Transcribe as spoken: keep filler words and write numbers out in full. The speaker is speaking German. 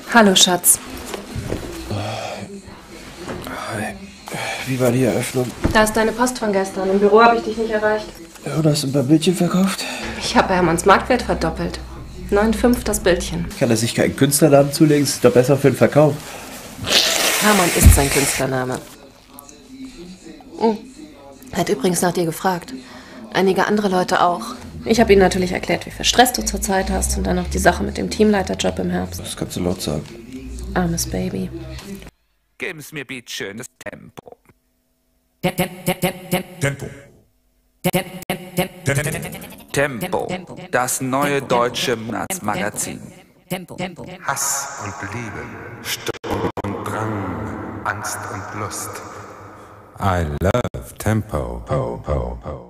Hallo, Schatz. Hi. Wie war die Eröffnung? Da ist deine Post von gestern. Im Büro habe ich dich nicht erreicht. Ja, du hast ein paar Bildchen verkauft? Ich habe Hermanns Marktwert verdoppelt. neun Komma fünf das Bildchen. Kann er sich keinen Künstlernamen zulegen? Ist doch besser für den Verkauf. Hermann ist sein Künstlername. Oh. Er hat übrigens nach dir gefragt. Einige andere Leute auch. Ich habe ihm natürlich erklärt, wie viel Stress du zurzeit hast und dann noch die Sache mit dem Teamleiterjob im Herbst. Das kannst du laut sagen. Armes Baby. Geben's mir bitte schön das Tempo. Tempo. Tempo, das neue deutsche Monatsmagazin. Hass und Liebe, Sturm und Drang, Angst und Lust. I love Tempo. Po, po, po.